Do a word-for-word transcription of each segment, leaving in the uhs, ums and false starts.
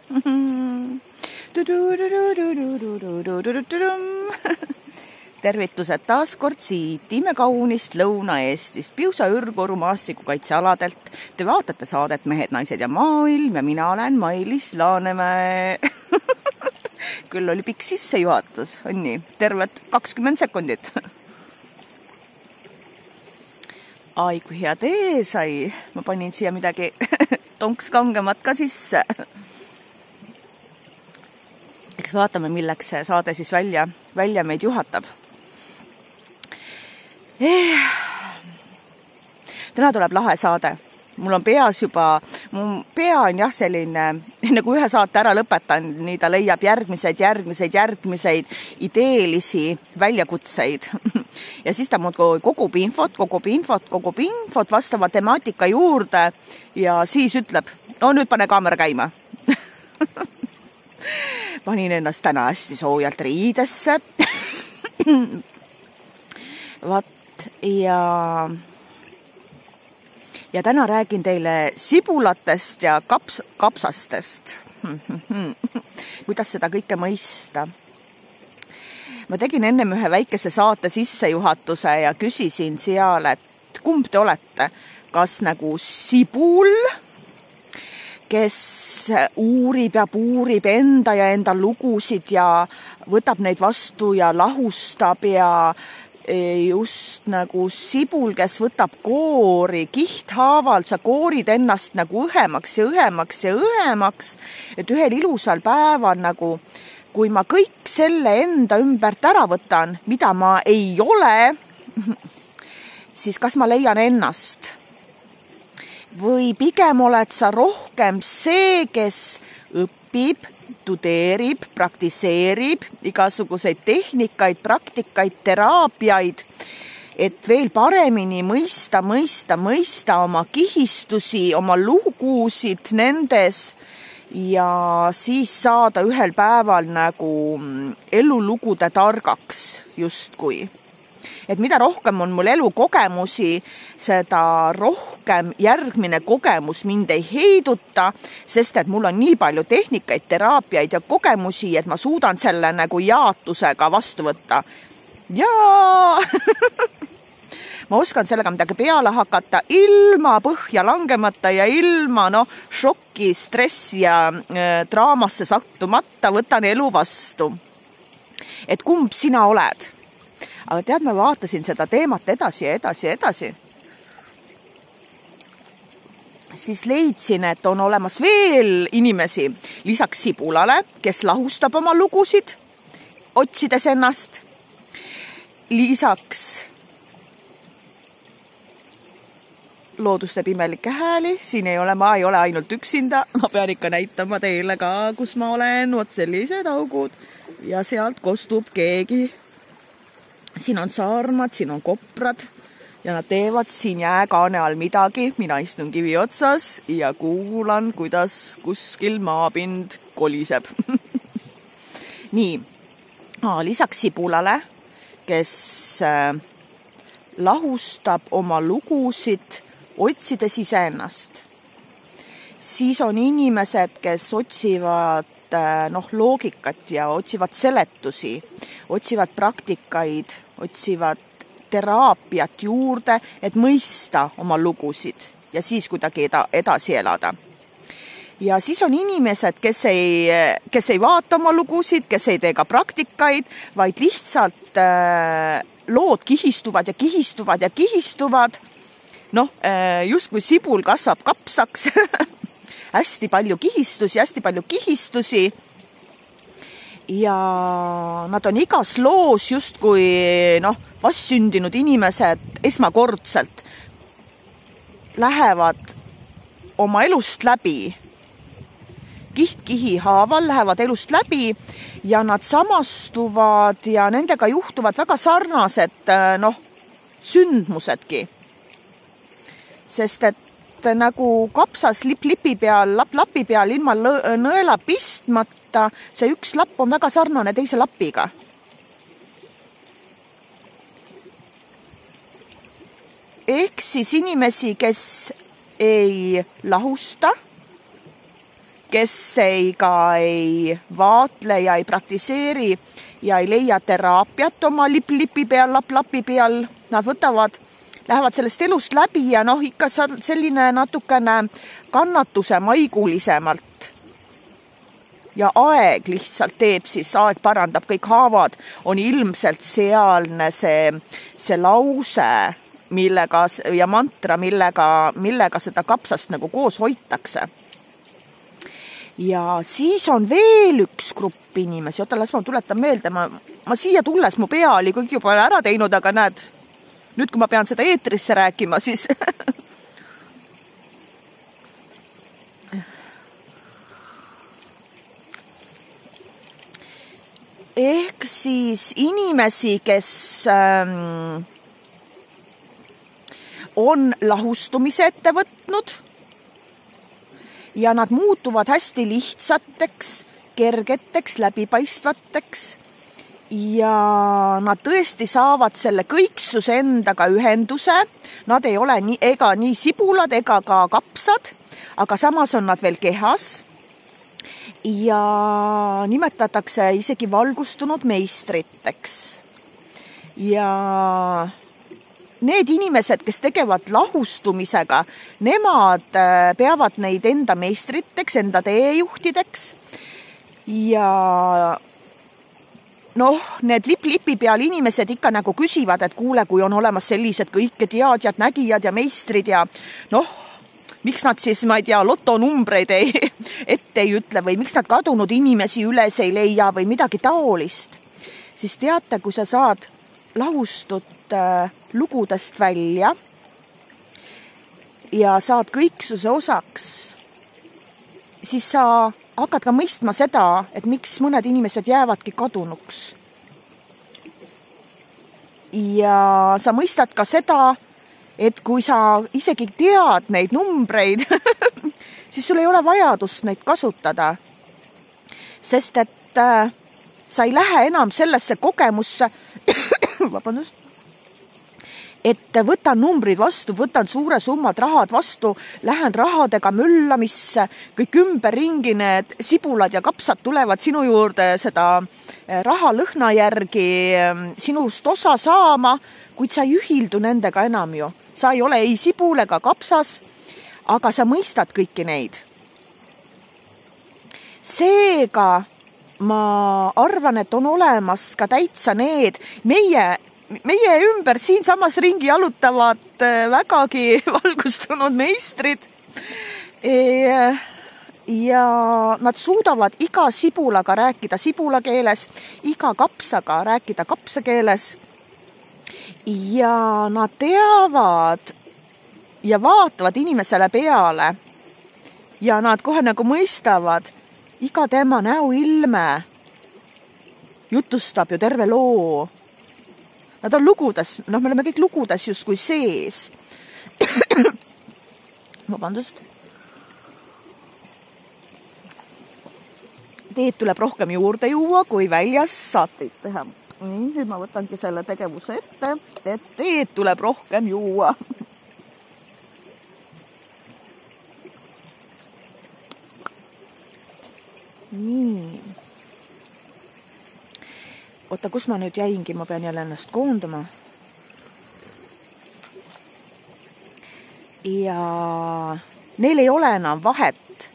Tervitused taas kord siit imekaunist Lõuna-Eestist, Piusa Ürgoru maastikukaitsealadelt. Te vaatate saadet Mehed, naised ja maailm ja mina olen Mailis Laanemäe. Küll oli pikk sissejuhatus, on nii, tervet kakskümmend sekundit. Ai, kui hea tee sai. Ma panin siia midagi tonks kangemat ka sisse. Eks vaatame, milleks see saade siis välja, välja meid juhatab. Eh. Täna tuleb lahe saade. Mul on peas juba, mu pea on jah selline, nagu ühe saate ära lõpetan, nii ta leiab järgmiseid, järgmiseid, järgmiseid ideelisi väljakutseid. Ja siis ta muudkui kogub infot, kogub infot, kogub infot vastava temaatika juurde ja siis ütleb, no nüüd pane kaamera käima. Panin ennast täna hästi soojalt riidesse. Vat ja... Ja täna räägin teile sibulatest ja kaps, kapsastest. Kuidas seda kõike mõista? Ma tegin ennem ühe väikese saate sissejuhatuse ja küsisin seal, et kumb te olete? Kas nagu sibul, kes uurib ja puurib enda ja enda lugusid ja võtab neid vastu ja lahustab ja just nagu sibul, kes võtab koori kihthaaval, sa koorid ennast nagu õhemaks ja õhemaks ja õhemaks, et ühel ilusal päeval nagu, kui ma kõik selle enda ümbert ära võtan, mida ma ei ole, siis kas ma leian ennast? Või pigem oled sa rohkem see, kes õpib, tudeerib, praktiseerib igasuguseid tehnikaid, praktikaid, teraapiaid, et veel paremini mõista, mõista, mõista oma kihistusi, oma lugusid nendes ja siis saada ühel päeval nagu elulugude targaks justkui. Et mida rohkem on mul elukogemusi, seda rohkem järgmine kogemus mind ei heiduta, sest et mul on nii palju tehnikaid, teraapiaid ja kogemusi, et ma suudan selle nagu jaatusega vastu võtta. Jaa! Ma oskan sellega midagi peale hakata ilma põhja langemata ja ilma no, šokki, stressi ja äh, draamasse sattumata võtan elu vastu. Et kumb sina oled? Aga tead, ma vaatasin seda teemat edasi ja edasi ja edasi. Siis leidsin, et on olemas veel inimesi lisaks sibulale, kes lahustab oma lugusid, otsides ennast. Lisaks looduste pimelikke hääli, siin ei ole, ma ei ole ainult üksinda, ma pean ikka näitama teile ka, kus ma olen, vot sellised augud ja sealt kostub keegi. Siin on saarmad, siin on koprad ja nad teevad siin jääkaane all midagi. Mina istun kivi otsas ja kuulan, kuidas kuskil maapind koliseb. Nii, lisaks sibulale, kes lahustab oma lugusid, otsides iseennast. Siis on inimesed, kes otsivad noh, loogikat ja otsivad seletusi, otsivad praktikaid, otsivad teraapiat juurde, et mõista oma lugusid ja siis kuidagi eda, edasi elada. Ja siis on inimesed, kes ei, kes ei vaata oma lugusid, kes ei tee ka praktikaid, vaid lihtsalt äh, lood kihistuvad ja kihistuvad ja kihistuvad. Noh, äh, just kui sibul kasvab kapsaks, hästi palju kihistusi, hästi palju kihistusi ja nad on igas loos justkui noh, vastsündinud inimesed esmakordselt lähevad oma elust läbi. Kiht-kihi haaval lähevad elust läbi ja nad samastuvad ja nendega juhtuvad väga sarnased noh, sündmusedki. Sest et nagu kapsas lip-lipi peal, lap-lapi peal ilma nõela pistmata, see üks lapp on väga sarnane teise lapiga. Ehk siis inimesi, kes ei lahusta, kes ei ka ei vaatle ja ei praktiseeri ja ei leia teraapiat oma lipp-lipi peal, lapp-lapi peal. Nad võtavad, lähevad sellest elust läbi ja noh, ikka selline natukene kannatuse maigulisemalt. Ja aeg lihtsalt teeb, siis aeg parandab, kõik haavad on ilmselt sealne see, see lause, millega, ja mantra, millega, millega seda kapsast nagu koos hoitakse. Ja siis on veel üks grupp inimesi, oota, las ma tuletan meelde, ma, ma siia tulles mu pea oli kõik juba ära teinud, aga näed, nüüd kui ma pean seda eetrisse rääkima, siis ehk siis inimesi, kes ähm, on lahustumise ette võtnud ja nad muutuvad hästi lihtsateks, kergeteks, läbipaistvateks ja nad tõesti saavad selle kõiksuse endaga ühenduse. Nad ei ole nii, ega nii sibulad ega ka kapsad, aga samas on nad veel kehas ja nimetatakse isegi valgustunud meistriteks. Ja need inimesed, kes tegevad lahustumisega, nemad peavad neid enda meistriteks, enda teejuhtideks ja noh, need lipp-lipi peal inimesed ikka nagu küsivad, et kuule, kui on olemas sellised kõike teadjad, nägijad ja meistrid ja noh, miks nad siis, ma ei tea, lotonumbreid ei, ette ei ütle või miks nad kadunud inimesi üles ei leia või midagi taolist, siis teate, kui sa saad lahustut lugudest välja ja saad kõiksuse osaks, siis sa hakkad ka mõistma seda, et miks mõned inimesed jäävadki kadunuks. Ja sa mõistad ka seda, et kui sa isegi tead neid numbreid, siis sul ei ole vajadust neid kasutada, sest et äh, sa ei lähe enam sellesse kogemusse, vabandust, et võtan numbrid vastu, võtan suure summad rahad vastu, lähen rahadega müllamisse, kõik ümberringi need sibulad ja kapsad tulevad sinu juurde seda raha lõhna järgi sinust osa saama, kuid sa ei ühildu nendega enam ju. Sa ei ole ei sibul ega kapsas, aga sa mõistad kõiki neid. Seega ma arvan, et on olemas ka täitsa need meie Meie ümber siin samas ringi jalutavad vägagi valgustunud meistrid ja nad suudavad iga sibulaga rääkida sibula keeles, iga kapsaga rääkida kapsa keeles ja nad teavad ja vaatavad inimesele peale ja nad kohe nagu mõistavad iga tema näoilme jutustab ju terve loo. Nad on lugudes, noh, me oleme kõik lugudes justkui sees. Vabandust. Teed tuleb rohkem juurde juua, kui väljas saateid teha. Nii, nüüd ma võtangi selle tegevuse ette, et teed tuleb rohkem juua. Nii. Oota, kus ma nüüd jäingi, ma pean jälle ennast koonduma. Ja neil ei ole enam vahet,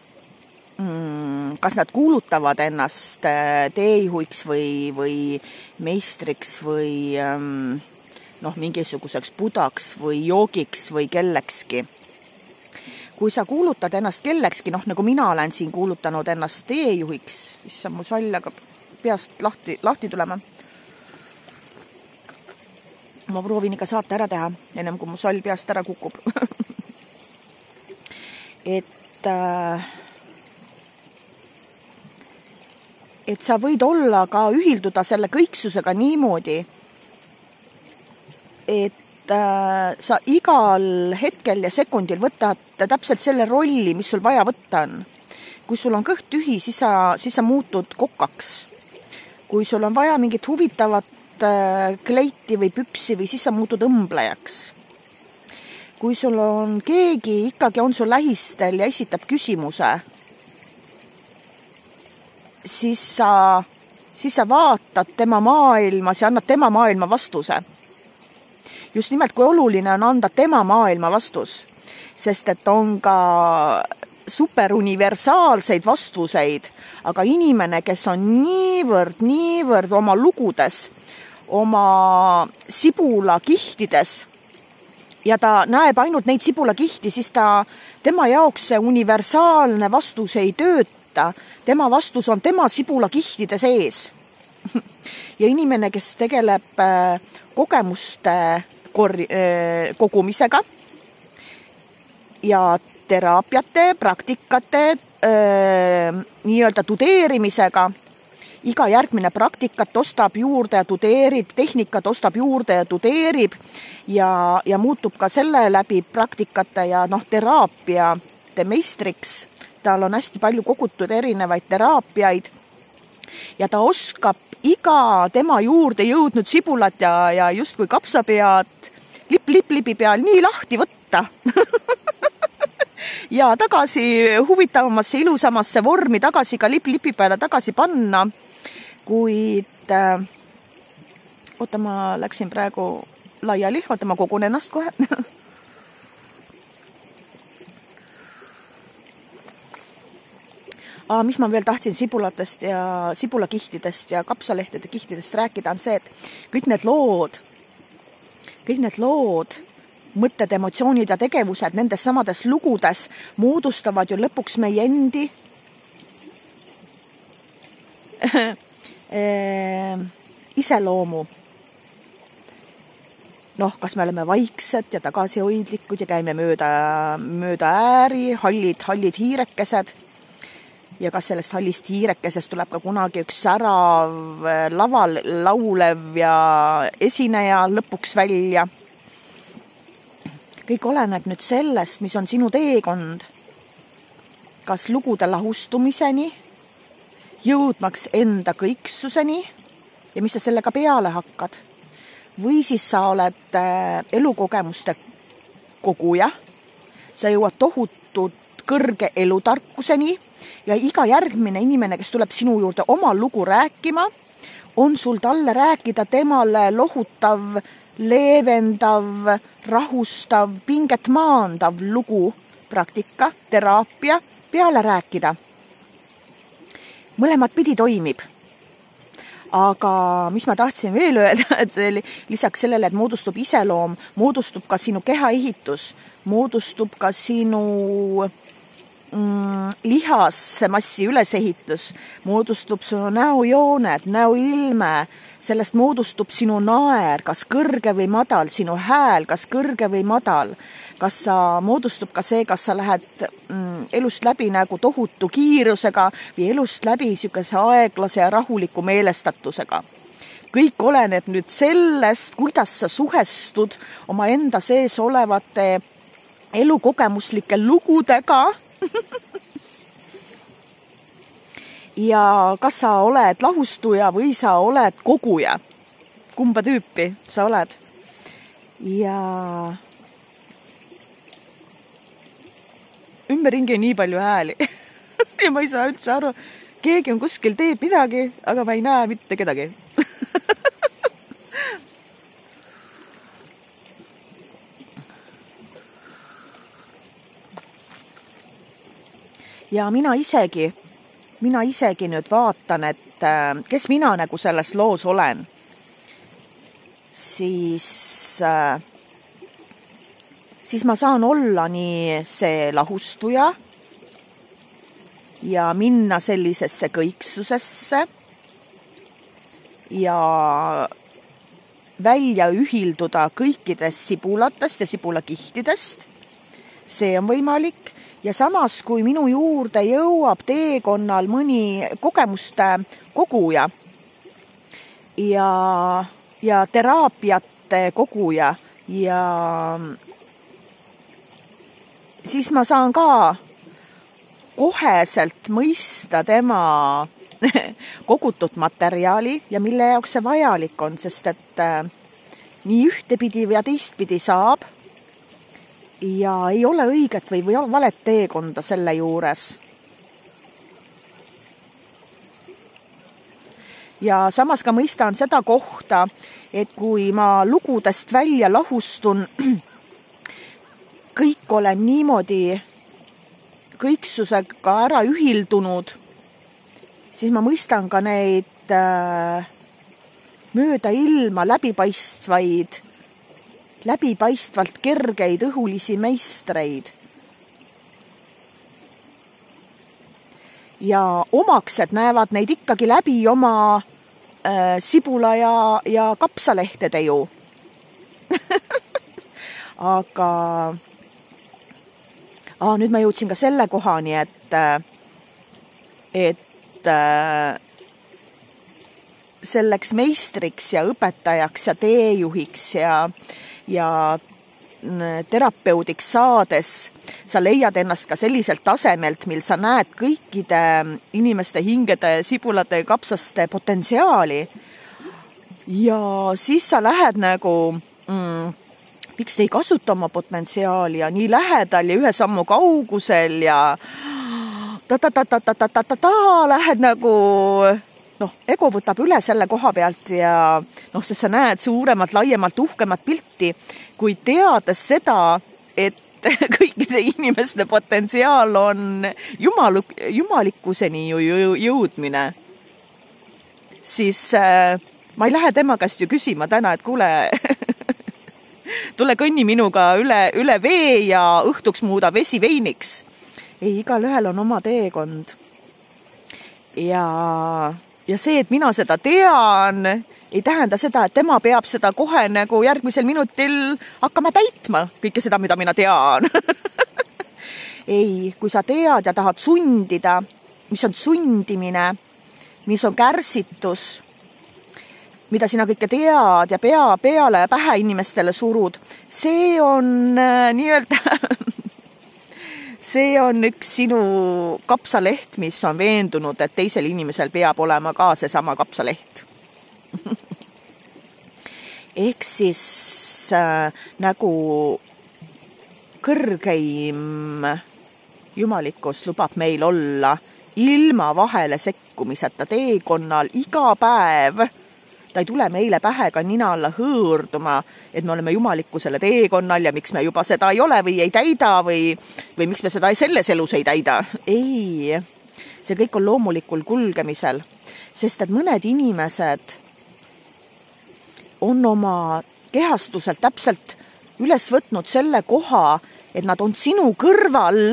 kas nad kuulutavad ennast teejuhiks või, või meistriks või noh, mingisuguseks budaks või joogiks või kellekski. Kui sa kuulutad ennast kellekski, noh, nagu mina olen siin kuulutanud ennast teejuhiks, siis on mu sall aga peast lahti, lahti tulema. Ma proovin ikka saate ära teha, ennem kui mu sall peast ära kukub. et, et sa võid olla ka ühilduda selle kõiksusega niimoodi, et sa igal hetkel ja sekundil võtad täpselt selle rolli, mis sul vaja võtta on. Kui sul on kõht tühi, siis sa, siis sa muutud kokaks. Kui sul on vaja mingit huvitavat kleiti või püksi või siis sa muutud õmblejaks. Kui sul on keegi, ikkagi on sul lähistel ja esitab küsimuse, siis sa, siis sa vaatad tema maailmas ja annad tema maailma vastuse. Just nimelt, kui oluline on anda tema maailma vastus, sest et on ka superuniversaalseid vastuseid, aga inimene, kes on niivõrd, niivõrd oma lugudes, oma sibulakihtides ja ta näeb ainult neid sibulakihti, siis ta, tema jaoks see universaalne vastus ei tööta. Tema vastus on tema sibulakihtides ees. Ja inimene, kes tegeleb kogemuste kor- kogumisega ja teraapiate, praktikate, öö, nii-öelda tudeerimisega, iga järgmine praktikat ostab juurde ja tudeerib, tehnikat ostab juurde ja tudeerib ja, ja muutub ka selle läbi praktikate ja noh, teraapiate meistriks. Tal on hästi palju kogutud erinevaid teraapiaid ja ta oskab iga tema juurde jõudnud sibulat ja, ja justkui kapsapead lipp-lipp-lipi peal nii lahti võtta ja tagasi huvitavamasse, ilusamasse vormi tagasi ka lipp-lipi peale tagasi panna. Kuid äh, oota, ma läksin praegu laiali, oota, ma kogun ennast kohe. Aa, mis ma veel tahtsin sibulatest ja sibulakihtidest ja kapsalehtede kihtidest rääkida, on see, et kõik need lood, kõik need lood, mõtted, emotsioonid ja tegevused nendes samades lugudes moodustavad ju lõpuks meie endi iseloomu. Noh, kas me oleme vaiksed ja tagasihoidlikud ja käime mööda, mööda ääri, hallid, hallid hiirekesed. Ja kas sellest hallist hiirekesest tuleb ka kunagi üks särav laval laulev ja esineja lõpuks välja. Kõik oleneb nüüd sellest, mis on sinu teekond. Kas lugude lahustumiseni, jõudmaks enda kõiksuseni ja mis sa sellega peale hakkad. Või siis sa oled elukogemuste koguja, sa jõuad tohutut kõrge elutarkuseni ja iga järgmine inimene, kes tuleb sinu juurde oma lugu rääkima, on sul talle rääkida temale lohutav, leevendav, rahustav, pinget maandav lugu, praktika, teraapia, peale rääkida. Mõlemad pidi toimib. Aga mis ma tahtsin veel öelda, et see lisaks sellele, et moodustub iseloom, moodustub ka sinu kehaehitus, moodustub ka sinu mm, lihasmassi ülesehitus, moodustub sinu näojooned, näoilme, sellest moodustub sinu naer, kas kõrge või madal, sinu hääl, kas kõrge või madal, kas sa moodustub ka see, kas sa lähed mm, elust läbi nagu tohutu kiirusega või elust läbi sükese aeglase ja rahuliku meelestatusega. Kõik oleneb nüüd sellest, kuidas sa suhestud oma enda sees olevate elukogemuslike lugudega ja kas sa oled lahustuja või sa oled koguja. Kumba tüüpi sa oled. Ja ümberringi on nii palju hääli ja ma ei saa üldse aru, keegi on kuskil teeb midagi, aga ma ei näe mitte kedagi. Ja mina isegi, mina isegi nüüd vaatan, et kes mina nagu selles loos olen, siis, siis ma saan olla nii see lahustuja ja minna sellisesse kõiksusesse ja välja ühilduda kõikidest sibulatest ja sibulakihtidest. See on võimalik. Ja samas, kui minu juurde jõuab teekonnal mõni kogemuste koguja ja, ja teraapiate koguja ja siis ma saan ka koheselt mõista tema kogutud materjali ja mille jaoks see vajalik on, sest et nii ühtepidi ja teistpidi saab ja ei ole õiget või, või valet teekonda selle juures. ja samas ka mõistan seda kohta, et kui ma lugudest välja lahustun, kõik olen niimoodi kõiksusega ära ühildunud, siis ma mõistan ka neid äh, mööda ilma läbipaistvaid, läbipaistvalt kergeid õhulisi meistreid. Ja omaksed näevad neid ikkagi läbi oma äh, sibula ja, ja kapsalehtede ju. Aga ah, nüüd ma jõudsin ka selle kohani, et, et äh, selleks meistriks ja õpetajaks ja teejuhiks ja, ja terapeudiks saades sa leiad ennast ka selliselt tasemelt, mil sa näed kõikide inimeste hingede, sibulate ja kapsaste potentsiaali. Ja siis sa lähed nagu, mm, miks te ei kasuta oma potentsiaali ja nii lähedal ja ühe sammu kaugusel ja ta-ta-ta-ta-ta-ta-ta-ta lähed nagu, noh, ego võtab üle selle koha pealt ja noh, sest sa näed suuremalt, laiemalt, uhkemat pilti, kui teades seda, et kõikide inimeste potentsiaal on jumal, jumalikkuseni ju jõudmine, siis äh, ma ei lähe tema käest ju küsima täna, et kuule, tule kõnni minuga üle, üle vee ja õhtuks muuda vesi veiniks. Ei, igal ühel on oma teekond. Ja, ja see, et mina seda tean, ei tähenda seda, et tema peab seda kohe nagu järgmisel minutil hakkama täitma, kõike seda, mida mina tean. Ei, kui sa tead ja tahad sundida, mis on sundimine, mis on kärsitus, mida sina kõike tead ja pea peale ja pähe inimestele surud, see on äh, nii-öelda, see on üks sinu kapsaleht, mis on veendunud, et teisel inimesel peab olema ka seesama kapsaleht. Ehk siis äh, nagu kõrgeim jumalikkus lubab meil olla ilma vahele sekkumiseta teekonnal iga päev. Ta ei tule meile pähe ka nina alla hõõrduma, et me oleme jumalikkusele teekonnal ja miks me juba seda ei ole või ei täida või, või miks me seda selles elus ei täida. Ei, see kõik on loomulikul kulgemisel, sest et mõned inimesed on oma kehastuselt täpselt üles võtnud selle koha, et nad on sinu kõrval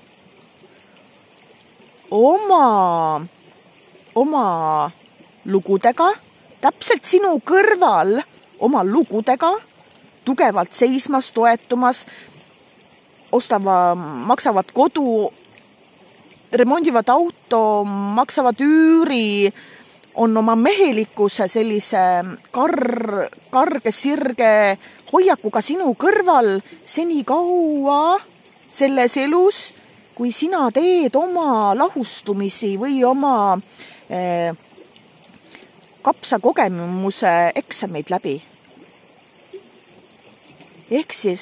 oma, oma lugudega, täpselt sinu kõrval oma lugudega, tugevalt seismas, toetumas, ostava, maksavad kodu, remondivad auto, maksavad üüri, on oma mehelikkuse sellise kar, karge, sirge hoiakuga sinu kõrval seni kaua selles elus, kui sina teed oma lahustumisi või oma eh, kapsakogemuse eksameid läbi. Ehk siis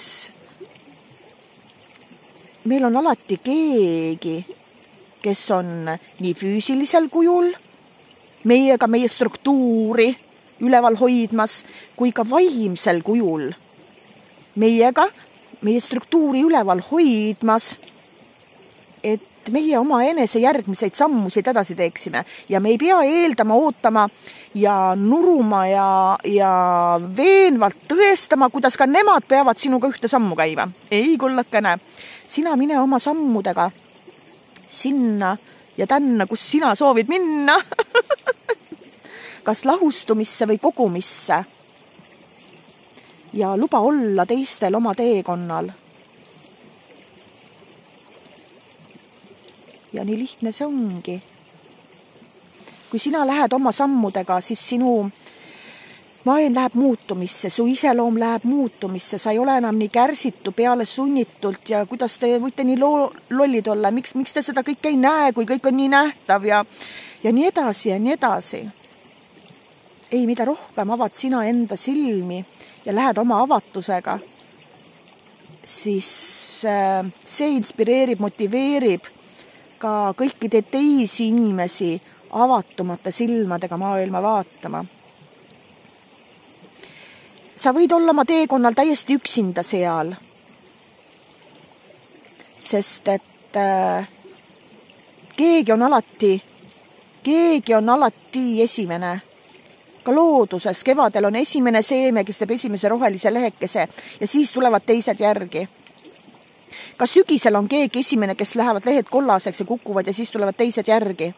meil on alati keegi, kes on nii füüsilisel kujul, meiega meie struktuuri üleval hoidmas, kui ka vaimsel kujul meiega meie struktuuri üleval hoidmas, et meie oma enese järgmiseid sammusid edasi teeksime. Ja me ei pea eeldama, ootama ja nuruma ja, ja veenvalt tõestama, kuidas ka nemad peavad sinuga ühte sammu käima. Ei, kullakene, sina mine oma sammudega sinna ja tänna, kus sina soovid minna. Kas lahustumisse või kogumisse. Ja luba olla teistel oma teekonnal. Ja nii lihtne see ongi. Kui sina lähed oma sammudega, siis sinu maailm läheb muutumisse, su iseloom läheb muutumisse, sa ei ole enam nii kärsitu peale sunnitult ja kuidas te võite nii lo- lollid olla, miks, miks te seda kõik ei näe, kui kõik on nii nähtav ja, ja nii edasi ja nii edasi. Ei, mida rohkem avad sina enda silmi ja lähed oma avatusega, siis see inspireerib, motiveerib ka kõikide teisi inimesi avatumate silmadega maailma vaatama. Sa võid olla oma teekonnal täiesti üksinda seal, sest et äh, keegi on alati, keegi on alati esimene. Ka looduses kevadel on esimene seeme, kes teeb esimese rohelise lehekese ja siis tulevad teised järgi. Ka sügisel on keegi esimene, kes lähevad lehed kollaseks ja kukuvad ja siis tulevad teised järgi.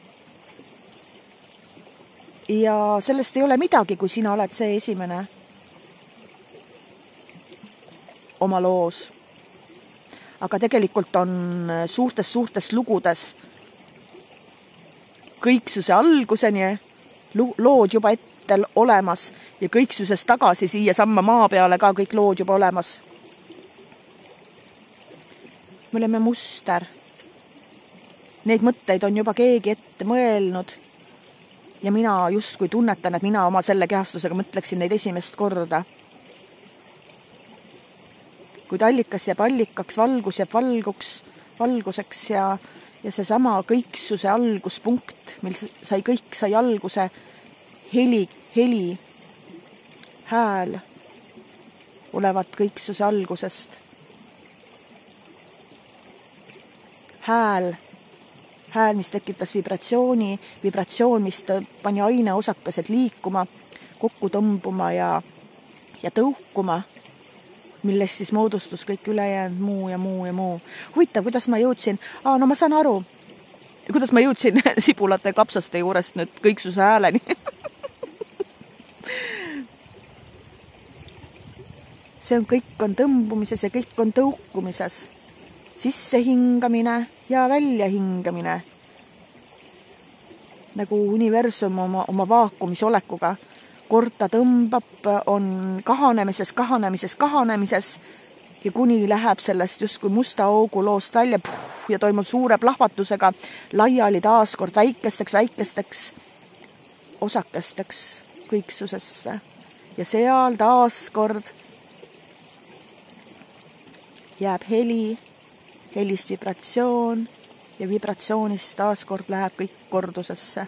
Ja sellest ei ole midagi, kui sina oled see esimene oma loos. Aga tegelikult on suurtes-suurtes lugudes kõiksuse alguseni lood juba ette olemas ja kõiksusest tagasi siia samma maa peale ka kõik lood juba olemas. Me oleme muster. Neid mõtteid on juba keegi ette mõelnud ja mina justkui tunnetan, et mina oma selle kehastusega mõtleksin neid esimest korda. Kuid allikas jääb allikaks, valgus jääb valguks, valguseks ja, ja see sama kõiksuse alguspunkt, mil sai kõik sai alguse, heli, heli, hääl olevat kõiksuse algusest. Hääl, hääl, mis tekitas vibratsiooni, vibratsioon, mis pani aine osakesed liikuma, kokku tõmbuma ja, ja tõukuma, millest siis moodustus kõik ülejäänud muu ja muu ja muu. Huvitav, kuidas ma jõudsin? Aa, no ma saan aru, kuidas ma jõudsin sibulate ja kapsaste juurest nüüd kõiksuse hääleni. See on kõik on tõmbumises ja kõik on tõukumises. Sisse hingamine ja välja hingamine. Nagu universum oma, oma vaakumis olekuga. Kord ta tõmbab, on kahanemises, kahanemises, kahanemises ja kuni läheb sellest justkui musta augu loost välja puh, ja toimub suure plahvatusega laiali taaskord väikesteks, väikesteks osakesteks kõiksusesse. Ja seal taaskord jääb heli, helist vibratsioon ja vibratsioonist taaskord läheb kõik kordusesse.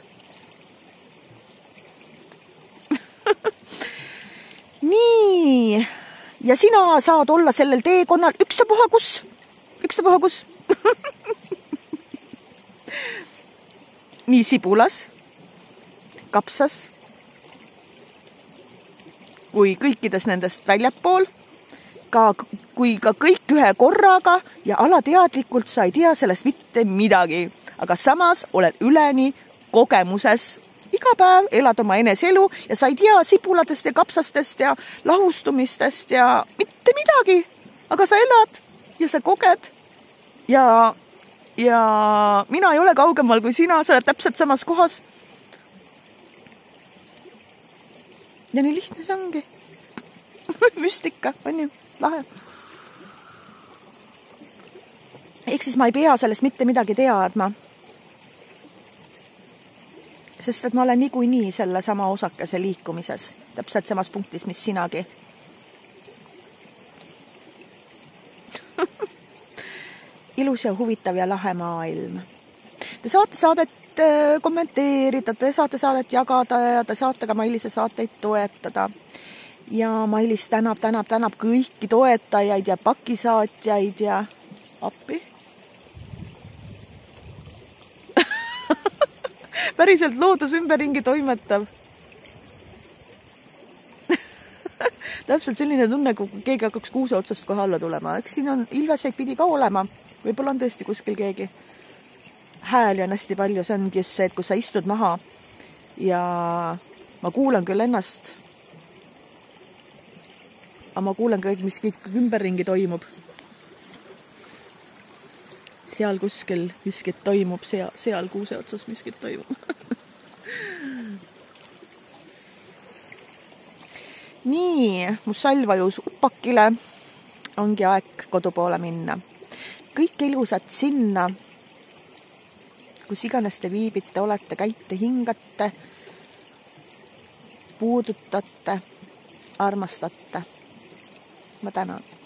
Nii, ja sina saad olla sellel teekonnal ükstapuha kus, ükstapuha kus. Nii sibulas, kapsas, kui kõikides nendest väljapool, ka, kui ka kõik ühe korraga ja alateadlikult sa ei tea sellest mitte midagi, aga samas oled üleni kogemuses. Iga päev elad oma eneselu ja sa ei tea sibulatest ja kapsastest ja lahustumistest ja mitte midagi, aga sa elad ja sa koged ja, ja mina ei ole kaugemal kui sina, sa oled täpselt samas kohas. Ja nii lihtne see ongi. Müstika, on ju, lahe. Ehk siis ma ei pea sellest mitte midagi teadma. Sest et ma olen niikuinii selle sama osakese liikumises, täpselt samas punktis, mis sinagi. Ilus ja huvitav ja lahe maailm. Te saate saadet kommenteerida, te saate saadet jagada ja te saate ka Mailise saateid toetada. Ja Mailis tänab, tänab, tänab kõiki toetajaid ja pakisaatjaid ja appi. Päriselt loodus ümberringi toimetav. Täpselt selline tunne, kui keegi hakkaks kuuse otsast kohe alla tulema. Eks siin on ilveseid pidi ka olema. Võib-olla on tõesti kuskil keegi. Hääli on hästi palju. See ongi just see, et kui sa istud maha ja ma kuulan küll ennast, aga ma kuulan kõik, mis kõik ümberringi toimub. Seal kuskil miskit toimub, seal, seal kuuse otsas miskit toimub. Nii, mu salvajus upakile ongi aeg kodupoole minna. Kõik ilusad sinna, kus iganes te viibite, olete, käite, hingate, puudutate, armastate. Ma tänan.